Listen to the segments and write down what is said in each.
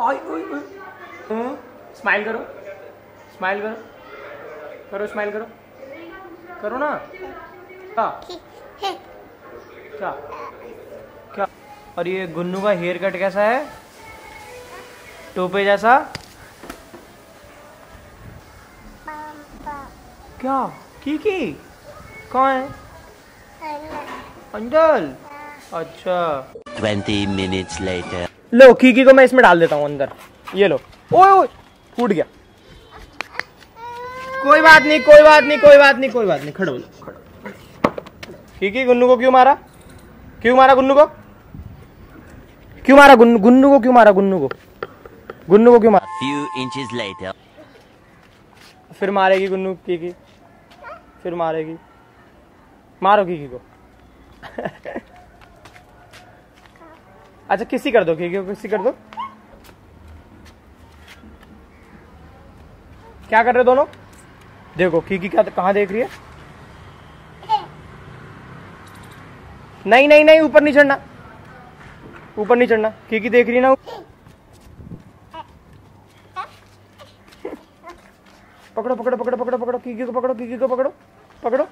Smile करो, smile करो, करो स्माइल करो, करो ना। क्या क्या क्या? और ये गुन्नू का हेयर कट कैसा है? टोपे जैसा। क्या? की कौन है? अंजल। अच्छा 20 minutes later. लो कीकी को मैं इसमें डाल देता हूँ अंदर। ये लो। ओए फूट गया। कोई बात नहीं, कोई बात नहीं, कोई बात नहीं, कोई बात नहीं। खड़ो खड़ो। कीकी गुन्नू को क्यों मारा? क्यों मारा गुन्नू को? क्यों मारा गुन्नू को? क्यों मारा गुन्नू को? गुन्नू को क्यों मारा? Few inches later. फिर मारेगी गुन्नू कीकी, फिर मारेगी। मारो कीकी को। अच्छा किसी कर दो कीकी को, किसी कर दो। क्या कर रहे हो दोनों? देखो कीकी क्या कहाँ देख रही है? नहीं नहीं नहीं, ऊपर नहीं चढ़ना, ऊपर नहीं चढ़ना। कीकी देख रही है ना। पकड़ो पकड़ो पकड़ो पकड़ो पकड़ो कीकी को, पकड़ो कीकी को, पकड़ो पकड़ो।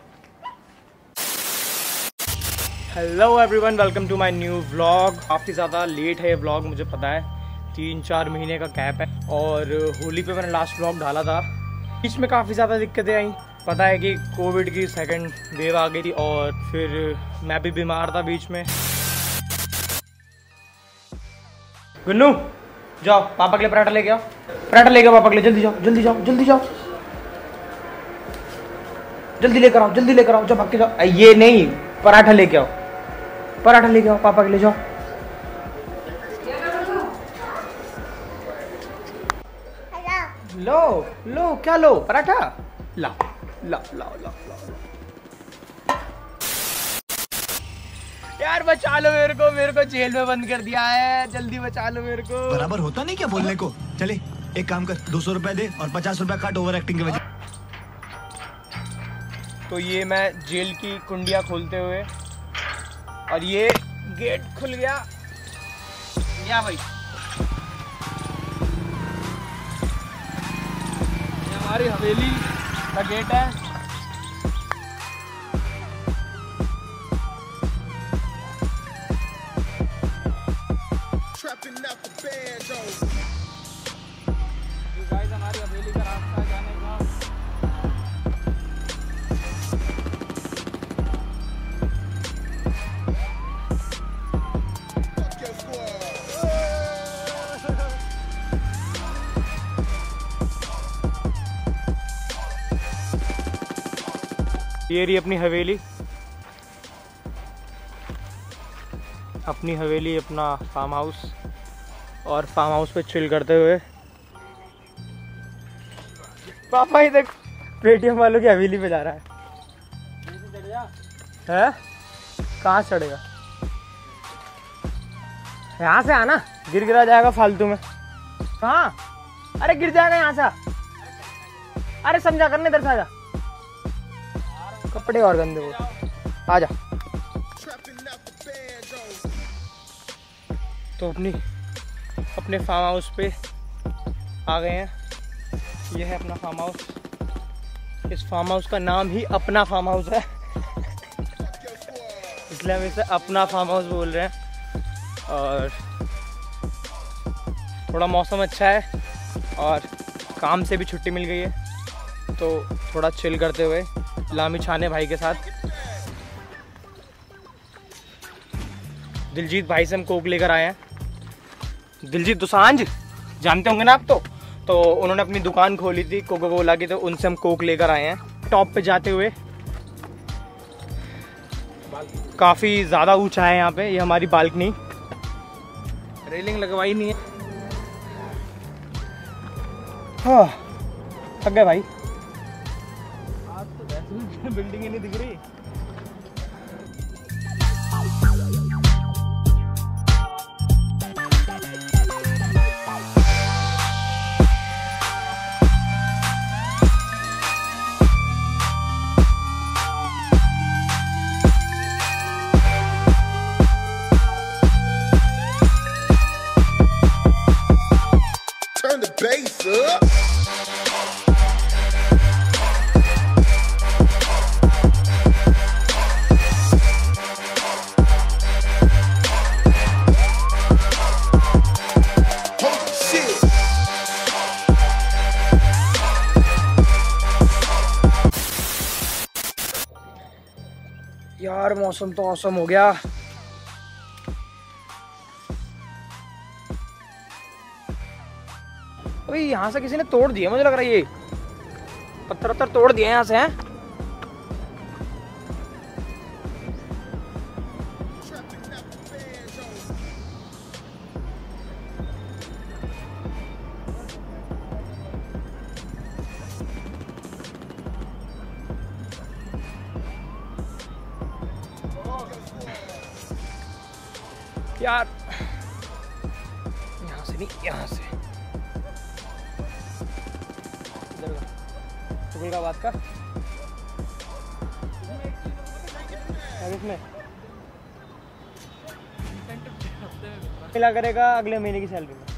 Hello everyone, welcome to my new vlog. काफ़ी ज़्यादा लेट है ये व्लॉग, मुझे पता है। 3-4 महीने का गैप है और होली पे मैंने लास्ट व्लॉग डाला था। बीच में काफ़ी ज़्यादा दिक्कतें आई। पता है कि कोविड की सेकंड वेव आ गई थी और फिर मैं भी बीमार था बीच में। गुन्नू जाओ पापा के लिए पराठा लेके आओ, पराठा लेके आओ पापा के लिए। जल्दी जाओ जल्दी जाओ जल्दी जाओ, जल्दी लेकर आओ, जल्दी लेकर आओ, जाओ भाग के जाओ। ये नहीं, पराठा लेके आओ, पराठा लेके आओ पापा के लिए, जाओ। लो लो, क्या लो? पराठा ला ला ला ला ला। यार बचा लो मेरे को जेल में बंद कर दिया है, जल्दी बचा लो मेरे को। बराबर होता नहीं क्या बोलने को? चले एक काम कर, 200 रुपए दे और 50 रुपए काट ओवर एक्टिंग के वजह। तो ये मैं जेल की कुंडियां खोलते हुए, और ये गेट खुल गया। या भाई ये हमारी हवेली का गेट है। हमारी हवेली का रास्ता जाने का। ये रही अपनी हवेली, अपना फार्म हाउस। और फार्म हाउस पे चिल करते हुए पापा ही देखो पेटीएम वालों की हवेली पे जा रहा है। हैं? कहाँ चढ़ेगा? यहाँ से आना, गिरा जाएगा फालतू में। कहाँ? अरे गिर जाएगा यहाँ से। अरे समझा करने, इधर से आजा, कपड़े और गंदे हो। आजा। तो अपने फार्म हाउस पे आ गए हैं। ये है अपना फार्म हाउस। इस फार्म हाउस का नाम ही अपना फार्म हाउस है, इसलिए हम इसे अपना फार्म हाउस बोल रहे हैं। और थोड़ा मौसम अच्छा है और काम से भी छुट्टी मिल गई है, तो थोड़ा चिल करते हुए लामी छाने भाई के साथ। दिलजीत भाई से हम कोक लेकर आए हैं। दिलजीत दोसांझ जानते होंगे ना आप तो उन्होंने अपनी दुकान खोली थी कोका कोला की, तो उनसे हम कोक लेकर आए हैं। टॉप पे जाते हुए काफ़ी ज़्यादा ऊंचा है यहाँ पे। ये हमारी बालकनी, रेलिंग लगवाई नहीं है। हाँ थक गए भाई, आज तो वैसे बिल्डिंग ही नहीं दिख रही। यार मौसम तो औसम हो गया। अभी यहाँ से किसी ने तोड़ दिया, मुझे लग रहा है ये पत्थर वत्थर तोड़ दिए यहाँ से हैं। यार यहाँ से नहीं, यहाँ से का बात का इसमें मिला करेगा अगले महीने की सैलरी में।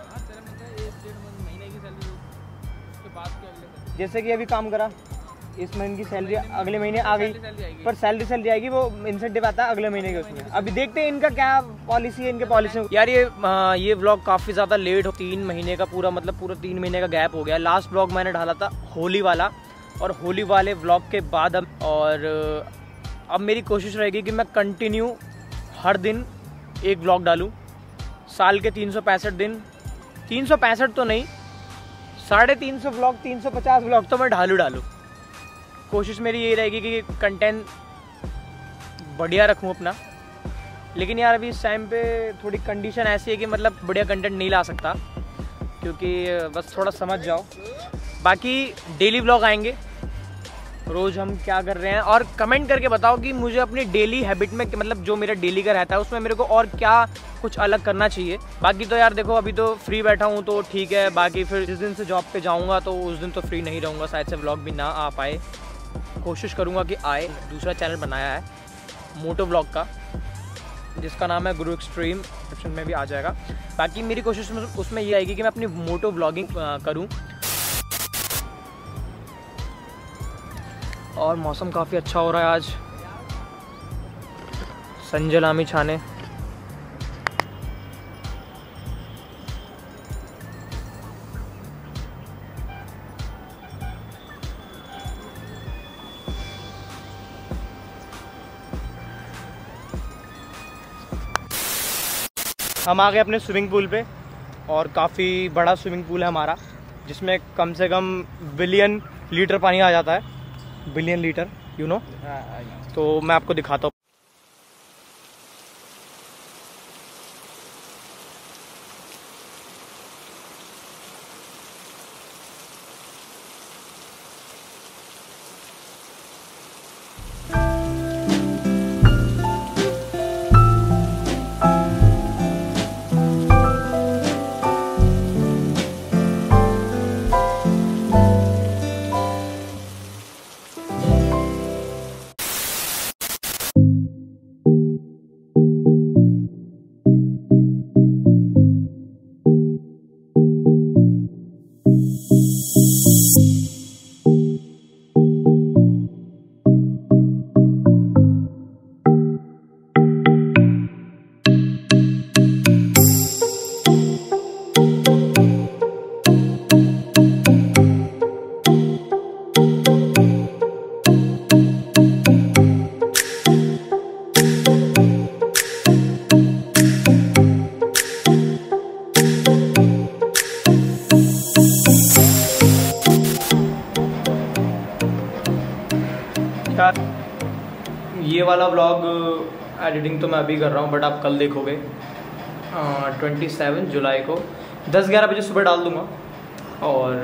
जैसे कि अभी काम करा, इस महीने की सैलरी अगले महीने आ गई, पर सैलरी आएगी, वो इंसेंटिव आता है अगले महीने के उसमें। अभी देखते हैं इनका क्या पॉलिसी है, इनके पॉलिसी यार। ये व्लॉग काफ़ी ज़्यादा लेट हो, 3 महीने का पूरा 3 महीने का गैप हो गया। लास्ट व्लॉग मैंने डाला था होली वाला, और होली वाले व्लॉग के बाद अब मेरी कोशिश रहेगी कि मैं कंटिन्यू हर दिन एक व्लॉग डालूँ। साल के 365 दिन, 365 तो नहीं, 350 व्लॉग, 350 व्लॉग तो मैं डालूँ। कोशिश मेरी यही रहेगी कि कंटेंट बढ़िया रखूं अपना। लेकिन यार अभी इस टाइम पे थोड़ी कंडीशन ऐसी है कि मतलब बढ़िया कंटेंट नहीं ला सकता, क्योंकि बस थोड़ा समझ जाओ। बाकी डेली व्लॉग आएंगे, रोज़ हम क्या कर रहे हैं, और कमेंट करके बताओ कि मुझे अपनी डेली हैबिट में, मतलब जो मेरा डेली का रहता है उसमें मेरे को और क्या कुछ अलग करना चाहिए। बाकी तो यार देखो, अभी तो फ्री बैठा हूँ तो ठीक है। बाकी फिर जिस दिन से जॉब पे जाऊँगा तो उस दिन तो फ्री नहीं रहूँगा, शायद से व्लॉग भी ना आ पाए। कोशिश करूँगा कि आए। दूसरा चैनल बनाया है मोटो व्लॉग का, जिसका नाम है गुरु एक्सट्रीम, डिस्क्रिप्शन में भी आ जाएगा। बाकी मेरी कोशिश उसमें ये आएगी कि मैं अपनी मोटो व्लॉगिंग करूँ। और मौसम काफ़ी अच्छा हो रहा है आज, संजय लामी छाने। हम आ गए अपने स्विमिंग पूल पे, और काफ़ी बड़ा स्विमिंग पूल है हमारा, जिसमें कम से कम बिलियन लीटर पानी आ जाता है। Billion litre, you know. तो मैं आपको दिखाता हूँ। यार ये वाला व्लॉग एडिटिंग तो मैं अभी कर रहा हूँ, बट आप कल देखोगे 27 जुलाई को 10-11 बजे सुबह डाल दूँगा। और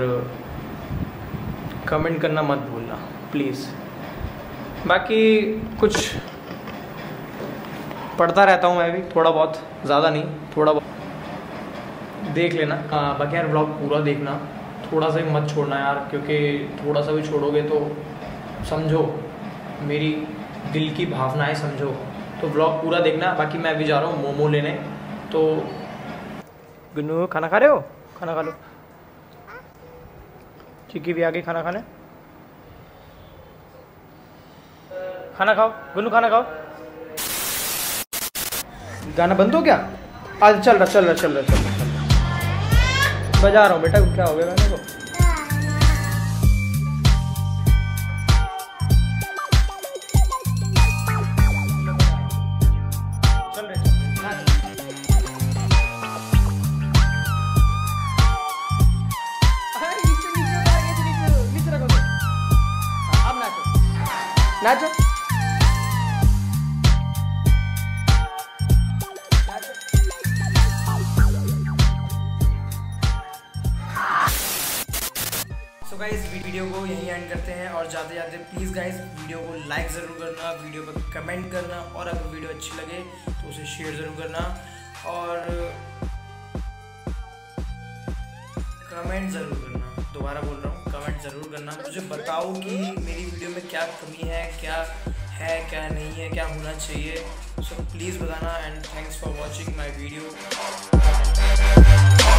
कमेंट करना मत भूलना प्लीज़। बाकी कुछ पढ़ता रहता हूँ मैं भी, थोड़ा बहुत, ज़्यादा नहीं, थोड़ा बहुत देख लेना। बाकी यार व्लॉग पूरा देखना, थोड़ा सा भी मत छोड़ना यार, क्योंकि थोड़ा सा भी छोड़ोगे तो समझो मेरी दिल की भावनाएं समझो। तो व्लॉग पूरा देखना। बाकी मैं अभी जा रहा हूँ मोमो लेने। तो गुन्नू खाना खा रहे हो? खाना खा लो। चिक्की भी आ गई खाना खाने। खाना खाओ गुन्नू, खाना खाओ। गाना बंद हो गया? आज चल रहा। बजा रहा हूँ बेटा, क्या हो गया गाने को? चल रहे नाचो। सो गाइस वीडियो को यहीं एंड करते हैं और जाते जाते प्लीज़ गाइस वीडियो को लाइक ज़रूर करना, वीडियो पर कमेंट करना और अगर वीडियो अच्छी लगे तो उसे शेयर ज़रूर करना और कमेंट ज़रूर करना। दोबारा बोल रहा हूँ, कमेंट ज़रूर करना। मुझे बताओ कि मेरी वीडियो में क्या कमी है, क्या नहीं है, क्या होना चाहिए। सो प्लीज़ बताना and thanks for watching my video.